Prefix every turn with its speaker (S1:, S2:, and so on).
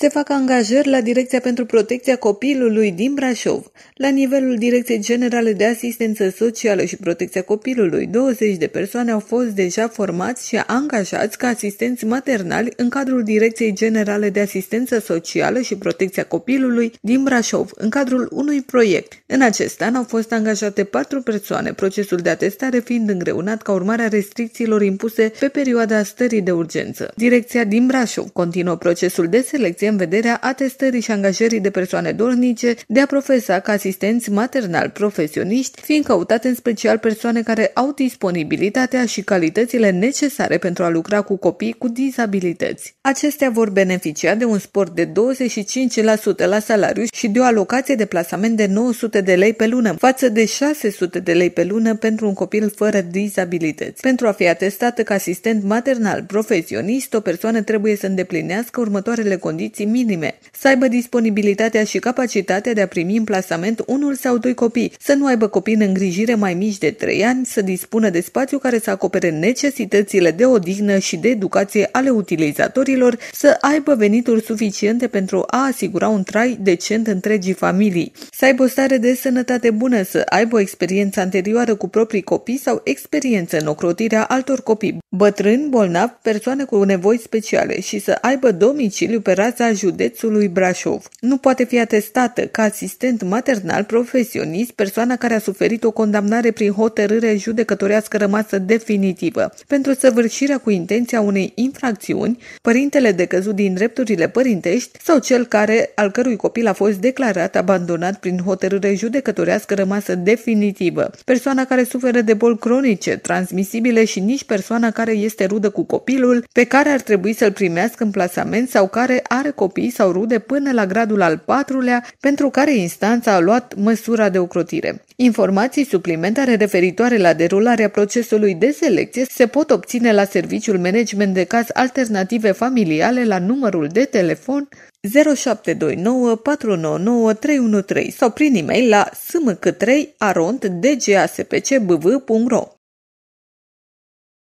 S1: Se fac angajări la Direcția pentru Protecția Copilului din Brașov. La nivelul Direcției Generale de Asistență Socială și Protecția Copilului, 20 de persoane au fost deja formați și angajați ca asistenți maternali în cadrul Direcției Generale de Asistență Socială și Protecția Copilului din Brașov, în cadrul unui proiect. În acest an au fost angajate 4 persoane, procesul de atestare fiind îngreunat ca urmare a restricțiilor impuse pe perioada stării de urgență. Direcția din Brașov continuă procesul de selecție în vederea atestării și angajării de persoane dornice de a profesa ca asistenți maternali profesioniști, fiind căutate în special persoane care au disponibilitatea și calitățile necesare pentru a lucra cu copii cu dizabilități. Acestea vor beneficia de un spor de 25% la salariu și de o alocație de plasament de 900 de lei pe lună, față de 600 de lei pe lună pentru un copil fără dizabilități. Pentru a fi atestată ca asistent maternal profesionist, o persoană trebuie să îndeplinească următoarele condiții minime: să aibă disponibilitatea și capacitatea de a primi în plasament unul sau 2 copii, să nu aibă copii în îngrijire mai mici de 3 ani, să dispună de spațiu care să acopere necesitățile de odihnă și de educație ale utilizatorilor, să aibă venituri suficiente pentru a asigura un trai decent întregii familii, să aibă o stare de sănătate bună, să aibă o experiență anterioară cu proprii copii sau experiență în ocrotirea altor copii, bătrâni, bolnavi, persoane cu nevoi speciale și să aibă domiciliu pe raza județului Brașov. Nu poate fi atestată ca asistent maternal profesionist persoana care a suferit o condamnare prin hotărâre judecătorească rămasă definitivă pentru săvârșirea cu intenția unei infracțiuni, părintele decăzut din drepturile părintești sau cel al cărui copil a fost declarat abandonat prin hotărâre judecătorească rămasă definitivă, persoana care suferă de boli cronice, transmisibile și nici persoana care este rudă cu copilul pe care ar trebui să-l primească în plasament sau care are copii sau rude până la gradul al 4-lea pentru care instanța a luat măsura de ocrotire. Informații suplimentare referitoare la derularea procesului de selecție se pot obține la Serviciul Management de Caz Alternative Familiale la numărul de telefon 0729 499 313 sau prin e-mail la smc3@dgaspcbv.ro.